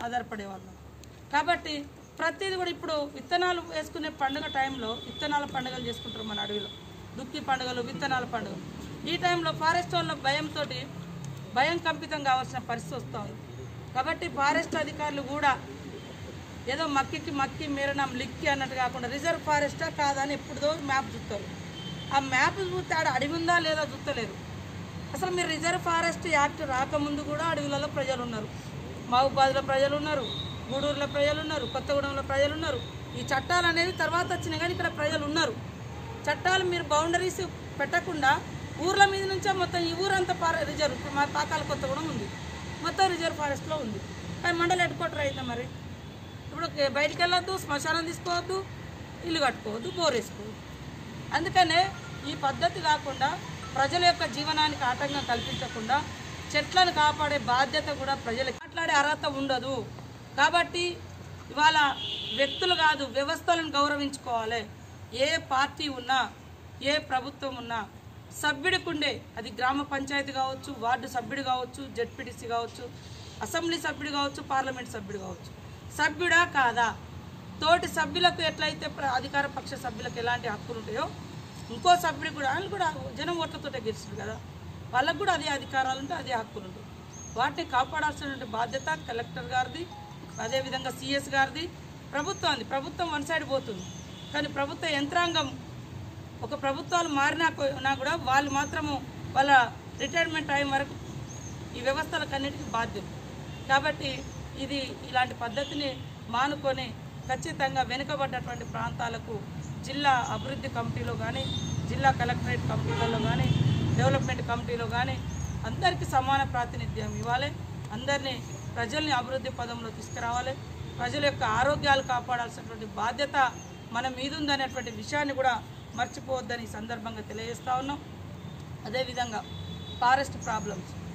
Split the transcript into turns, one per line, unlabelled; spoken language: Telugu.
ఆధారపడే వాళ్ళం. కాబట్టి ప్రతిదీ కూడా ఇప్పుడు విత్తనాలు వేసుకునే పండుగ టైంలో విత్తనాల పండుగలు చేసుకుంటారు మన అడవిలో, దుక్కి పండుగలు, విత్తనాల పండుగలు. ఈ టైంలో ఫారెస్ట్ వాళ్ళ భయంతో భయం కంపితం కావాల్సిన పరిస్థితి వస్తుంది. కాబట్టి ఫారెస్ట్ అధికారులు కూడా ఏదో మక్కి మేరనాం లిక్కి అన్నట్టు కాకుండా రిజర్వ్ ఫారెస్టా కాదా అని ఎప్పుడుదో మ్యాప్ చూస్తారు. ఆ మ్యాప్ చూస్తే ఆడ అడవి ఉందా లేదా చూస్తలేరు. అసలు మీరు రిజర్వ్ ఫారెస్ట్ యాక్ట్ రాకముందు కూడా అడవులలో ప్రజలు ఉన్నారు. మహబూబాద్లో ప్రజలు ఉన్నారు, గూడూరులో ప్రజలు ఉన్నారు, కొత్తగూడెంలో ప్రజలు ఉన్నారు. ఈ చట్టాలు అనేవి తర్వాత వచ్చినాయి కానీ ఇక్కడ ప్రజలు ఉన్నారు. చట్టాలు మీరు బౌండరీస్ పెట్టకుండా ఊర్ల మీద నుంచే మొత్తం ఈ ఊరంతా రిజర్వ్. మా పాకాల కొత్తగూడెం ఉంది, మొత్తం రిజర్వ్ ఫారెస్ట్లో ఉంది. కానీ మండలి హెడ్ క్వార్టర్ అయితే మరి ఇప్పుడు బయటికి వెళ్ళొద్దు, శ్మశానం తీసుకోవద్దు, ఇల్లు కట్టుకోవద్దు, బోర్ వేసుకోవద్దు. అందుకనే ఈ పద్ధతి కాకుండా ప్రజల యొక్క జీవనానికి ఆటంకం కల్పించకుండా చెట్లను కాపాడే బాధ్యత కూడా ప్రజలకు మాట్లాడే అర్హత ఉండదు. కాబట్టి ఇవాళ వ్యక్తులు కాదు వ్యవస్థలను గౌరవించుకోవాలి. ఏ పార్టీ ఉన్నా, ఏ ప్రభుత్వం ఉన్నా సభ్యుడికి ఉండే, అది గ్రామ పంచాయతీ కావచ్చు, వార్డు సభ్యుడు కావచ్చు, జెడ్పీటీసీ కావచ్చు, అసెంబ్లీ సభ్యుడు కావచ్చు, పార్లమెంట్ సభ్యుడు కావచ్చు, సభ్యుడా కాదా, తోటి సభ్యులకు ఎట్లయితే అధికార పక్ష సభ్యులకు ఎలాంటి హక్కులు ఉంటాయో ఇంకో సభ్యుడు కూడా, వాళ్ళు కూడా జనం ఓట్లతోటే గెలిచారు కదా, వాళ్ళకు కూడా అదే అధికారాలు ఉంటాయి, అదే హక్కులు ఉంటాయి. వాటిని కాపాడాల్సినటువంటి బాధ్యత కలెక్టర్ గారిది, అదేవిధంగా సిఎస్ గారిది, ప్రభుత్వం వన్ సైడ్ పోతుంది. కానీ ప్రభుత్వ యంత్రాంగం ఒక ప్రభుత్వాలు మారినా కూడా వాళ్ళు మాత్రము వాళ్ళ రిటైర్మెంట్ టైం వరకు ఈ వ్యవస్థలకన్నిటికీ బాధ్యులు. కాబట్టి ఇది ఇలాంటి పద్ధతిని మానుకొని ఖచ్చితంగా వెనుకబడ్డటువంటి ప్రాంతాలకు జిల్లా అభివృద్ధి కమిటీలో కానీ, జిల్లా కలెక్టరేట్ కమిటీలలో కానీ, డెవలప్మెంట్ కమిటీలో కానీ అందరికీ సమాన ప్రాతినిధ్యం ఇవ్వాలి. అందరినీ ప్రజల్ని అభివృద్ధి పదంలో తీసుకురావాలి. ప్రజల యొక్క ఆరోగ్యాలు కాపాడాల్సినటువంటి బాధ్యత మన మీద ఉందనేటువంటి విషయాన్ని కూడా మర్చిపోవద్దని ఈ సందర్భంగా తెలియజేస్తా ఉన్నాం. అదేవిధంగా ఫారెస్ట్ ప్రాబ్లమ్స్